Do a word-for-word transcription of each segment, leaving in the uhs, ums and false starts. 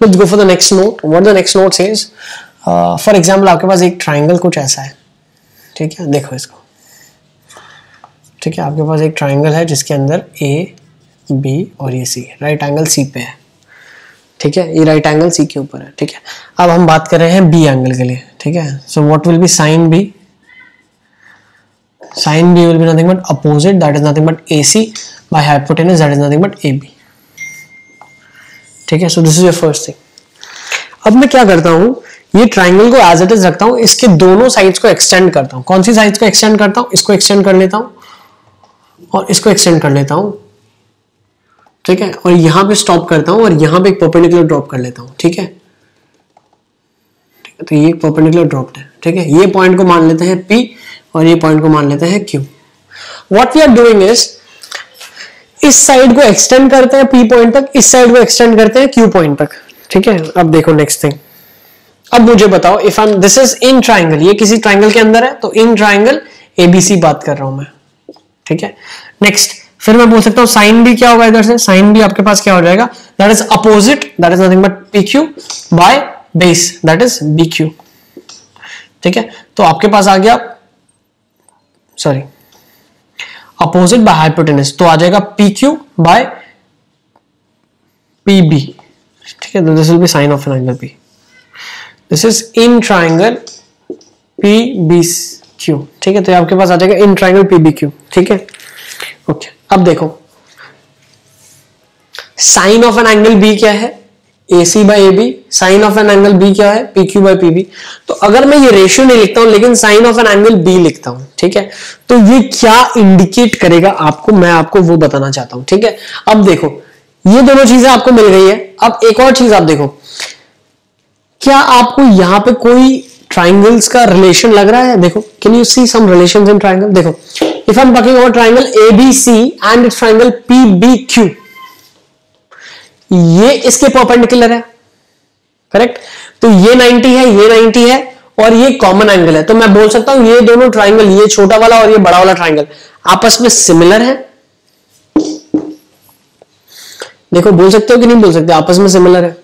Let's go for the next note. What the next note says, for example आपके पास एक triangle कुछ ऐसा है, ठीक है, देखो इसको, ठीक है, आपके पास एक ट्राइंगल है जिसके अंदर ए बी और ये सी, राइट एंगल सी पे है, ठीक है, ये राइट एंगल सी के ऊपर है, ठीक है. अब हम बात कर रहे हैं बी एंगल के लिए, ठीक है. So what will be sine B? Sine B will be nothing but opposite, that is nothing but AC by hypotenuse, that is nothing but AB, ठीक है. So this is your first thing. अब मैं क्या करता हूं, ये triangle को as it is रखता हूं, इसके दोनों साइड्स को एक्सटेंड करता हूं. कौन सी साइड्स को एक्सटेंड करता हूं? इसको एक्सटेंड कर लेता हूं और इसको एक्सटेंड कर लेता हूं, ठीक है, और यहां पे स्टॉप करता हूं और यहां पे एक परपेंडिकुलर ड्रॉप कर लेता हूं, ठीक है. ठीक है, तो ये एक परपेंडिकुलर ड्रॉप है, ठीक है. ये पॉइंट को मान लेते हैं P और ये पॉइंट को मान लेते हैं Q. What we are doing is, इस साइड को एक्सटेंड करते हैं P पॉइंट तक, इस साइड को एक्सटेंड करते हैं Q पॉइंट तक, ठीक है. अब देखो नेक्स्ट थिंग, अब मुझे बताओ, if I this is in triangle, ये किसी ट्राइंगल के अंदर है, तो इन ट्राइंगल एबीसी बात कर रहा हूं मैं, ठीक है. नेक्स्ट, फिर मैं बोल सकता हूं साइन बी क्या होगा इधर से, साइन बी आपके पास क्या हो जाएगा, that is opposite, that is nothing but P Q by base, that is B Q, ठीक है. तो आपके पास आ गया, सॉरी, अपोजिट बाय हाइपोटेनस, तो आ जाएगा P Q by P B, ठीक है. This will be sine of an angle P. This is in triangle P B Q, ठीक है. तो आपके पास आ जाएगा in triangle P B Q, ठीक है. ओके, अब देखो sine of an angle B क्या है, A C by A B. Sine of an angle B क्या है, P Q by P B. तो अगर मैं ये रेशियो नहीं लिखता हूं लेकिन sine of an angle B लिखता हूं, ठीक है, तो ये क्या इंडिकेट करेगा आपको, मैं आपको वो बताना चाहता हूं, ठीक है. अब देखो ये दोनों चीजें आपको मिल गई है. अब एक और चीज आप देखो, क्या आपको यहां पे कोई ट्राइंगल्स का रिलेशन लग रहा है? देखो, can you see some relations in triangle? देखो, if I am talking about triangle A B C and triangle P B Q, ये इसके परपेंडिकुलर है, करेक्ट. तो ये नाइंटी है, ये नाइंटी है और ये कॉमन एंगल है. तो मैं बोल सकता हूं ये दोनों ट्राइंगल, ये छोटा वाला और ये बड़ा वाला ट्राइंगल आपस में सिमिलर है. देखो, बोल सकते हो कि नहीं बोल सकते, आपस में सिमिलर है.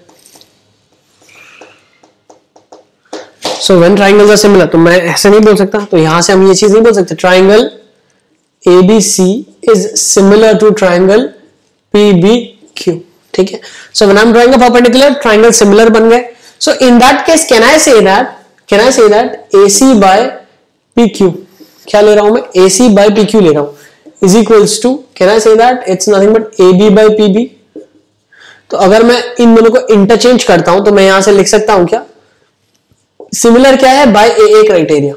So when triangles are similar, तो मैं ऐसे नहीं बोल सकता, तो यहां से हम ये चीज नहीं बोल सकते, triangle A B C is similar to triangle P B Q, ठीक है. So when I am drawing a perpendicular, triangle similar बन गए. So in that case can I say that can I say that AC by P Q, क्या ले रहा हूं मैं, AC by P Q ले रहा हूं, is equals to, can I say that it's nothing but A B by P B. तो अगर मैं इन दोनों को इंटरचेंज करता हूं तो मैं यहां से लिख सकता हूं क्या, सिमिलर क्या है, बाय ए ए क्राइटेरिया.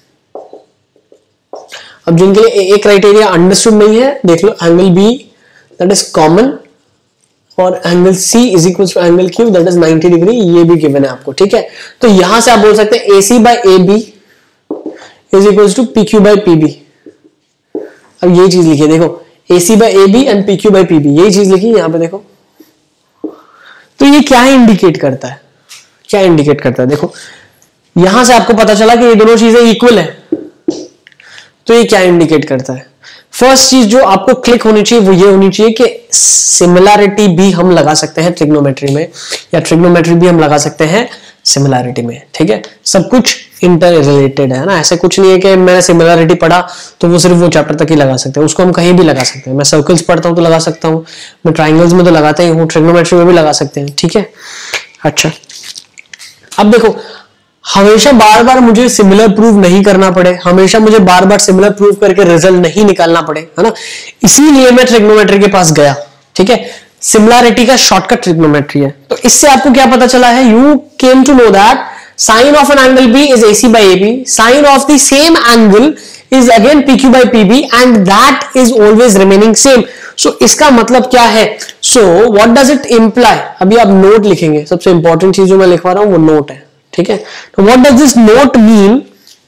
अब जिनके लिए ए ए क्राइटेरिया अंडरस्टूड नहीं है, देख लो, angle B that is common और angle C is equal to angle Q that is ninety degree, ये भी गिवन है आपको, ठीक है. तो यहां से आप बोल सकते हैं AC by A B is equal to P Q by P B. अब ये चीज लिखिए, देखो, AC by A B and P Q by P B, यही चीज लिखी यहां पे, देखो. तो ये क्या इंडिकेट करता है, क्या इंडिकेट करता है, देखो यहां से आपको पता चला कि ये दोनों चीजें इक्वल है. तो ये क्या इंडिकेट करता है? फर्स्ट चीज जो आपको क्लिक होनी चाहिए वो ये होनी चाहिए कि सिमिलैरिटी भी हम लगा सकते हैं ट्रिग्नोमेट्री में, या ट्रिग्नोमेट्री भी हम लगा सकते हैं सिमिलैरिटी में, ठीक है. सब कुछ इंटर रिलेटेड है ना, ऐसे कुछ नहीं है कि मैंने सिमिलैरिटी पढ़ा तो वो सिर्फ वो चैप्टर तक ही लगा सकते हैं, उसको हम कहीं भी लगा सकते हैं. मैं सर्कल्स पढ़ता हूं तो लगा सकता हूं, मैं ट्राइंगल्स में तो लगाता ही हूं, ट्रिग्नोमेट्री में भी लगा सकते हैं, ठीक है. अच्छा, अब देखो, हमेशा बार बार मुझे सिमिलर प्रूव नहीं करना पड़े, हमेशा मुझे बार बार सिमिलर प्रूव करके रिजल्ट नहीं निकालना पड़े, है ना, इसीलिए मैं ट्रिग्नोमेट्री के पास गया, ठीक है. सिमिलैरिटी का शॉर्टकट ट्रिग्नोमेट्री है. तो इससे आपको क्या पता चला है, you came to know that sine of an angle B is AC by AB, sine of the same angle is again PQ by PB and that is always remaining same. So इसका मतलब क्या है, so what does it imply, अभी आप note लिखेंगे, सबसे important चीज जो मैं लिखवा रहा हूं वो नोट है, ठीक है. तो what does this note mean,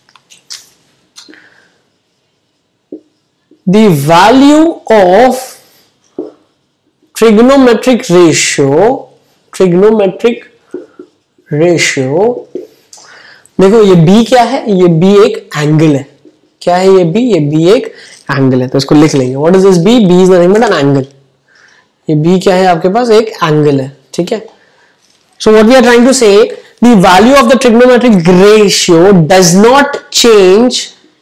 the value of trigonometric ratio, trigonometric ratio, देखो ये b क्या है, ये b एक एंगल है, क्या है ये b, ये b एक एंगल है, तो इसको लिख लेंगे. What is this b, b is nothing but an angle. ये b क्या है आपके पास, एक एंगल है, ठीक है. So what we are trying to say, the value of the trigonometric ratio does not change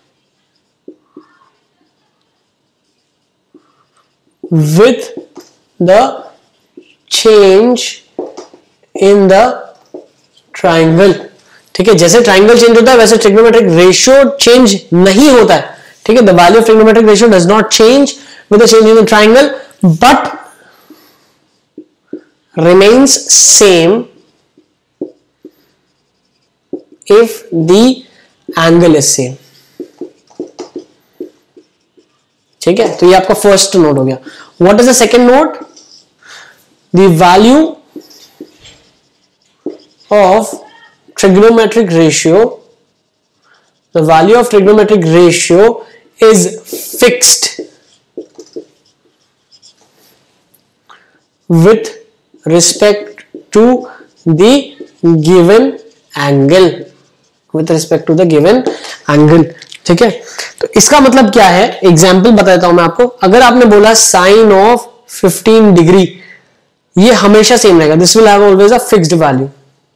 with the change in the triangle. ठीक है, जैसे ट्राइंगल चेंज होता है वैसे ट्रिग्नोमेट्रिक रेशियो चेंज नहीं होता है. ठीक है, the value of trigonometric ratio does not change with the change in the triangle but remains same if the angle is same. ठीक है, तो ये आपका फर्स्ट नोट हो गया. What is the second note? The value of trigonometric ratio, the value of trigonometric ratio is fixed with respect to the given angle, with respect to the given angle. ठीक है, तो इसका मतलब क्या है, example बताता हूं मैं आपको. अगर आपने बोला साइन ऑफ फिफ्टीन डिग्री, ये हमेशा सेम रहेगा. This will have always a fixed value.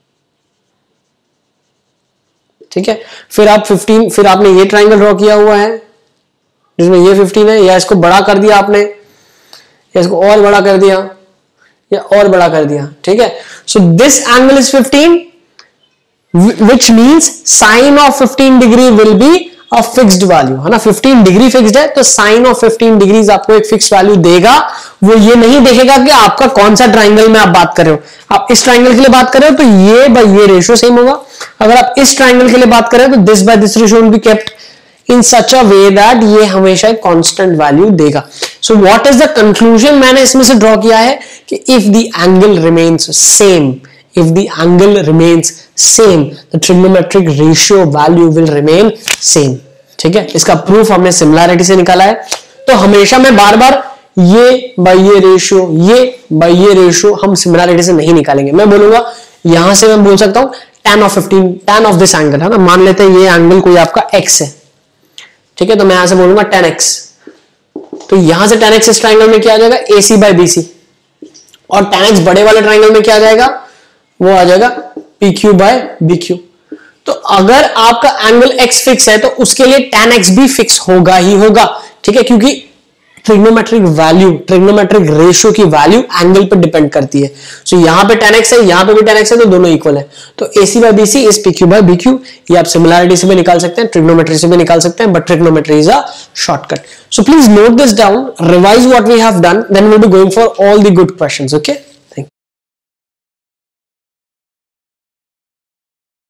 ठीक है, फिर आप फिफ्टीन, फिर आपने ये ट्राइंगल ड्रॉ किया हुआ है जिसमें ये फिफ्टीन है, या इसको बड़ा कर दिया आपने, या इसको और बड़ा कर दिया, या और बड़ा कर दिया. ठीक है, so this angle is fifteen which means sine of fifteen degree will be a fixed value, है ना. फिफ्टीन डिग्री फिक्स्ड है तो साइन ऑफ फिफ्टीन डिग्रीज आपको एक फिक्स वैल्यू देगा. वो ये नहीं देखेगा कि आपका कौन सा ट्राइंगल में आप बात कर रहे हो. आप इस ट्राइंगल के लिए बात कर रहे हो तो ये बाय ये रेशियो सेम होगा. अगर आप इस ट्राइंगल के लिए बात कर रहे हो तो this by this ratio will be kept in such a way that ये हमेशा एक कांस्टेंट वैल्यू देगा. So what is the conclusion मैंने इसमें से ड्रॉ किया है कि if the angle remains same, if the angle remains same, the trigonometric ratio value will remain same. ठीक है, इसका प्रूफ हमने सिमिलैरिटी से निकाला है. तो हमेशा मैं बार बार ये बाय ये रेशियो, ये बाय ये रेशियो हम सिमिलैरिटी से नहीं निकालेंगे. मैं बोलूंगा, यहां से मैं बोल सकता हूं tan of fifteen, tan of this angle, है ना. मान लेते हैं ये एंगल कोई आपका x है. ठीक है, तो मैं यहां से बोलूंगा tan x. तो यहां से tan x इस ट्राइंगल में क्या आ जाएगा, A C by B C. और tan x बड़े वाले ट्राइंगल में क्या आ जाएगा, वो आ जाएगा P Q by B Q. तो अगर आपका एंगल x फिक्स है तो उसके लिए tan x भी फिक्स होगा ही होगा. ठीक है, क्योंकि ट्रिग्नोमेट्रिक वैल्यू, ट्रिग्नोमेट्रिक रेशियो की वैल्यू एंगल पर डिपेंड करती है. सो so, यहां पे tan x है, यहां पे भी tan x है, तो दोनों इक्वल है. तो A C by B C is P Q by B Q. ये आप सिमिलैरिटी से भी निकाल सकते हैं, ट्रिग्नोमेट्री से भी निकाल सकते हैं, but trigonometry is a shortcut. So please note this down, revise what we have done, then we will be going for all the good questions. Okay.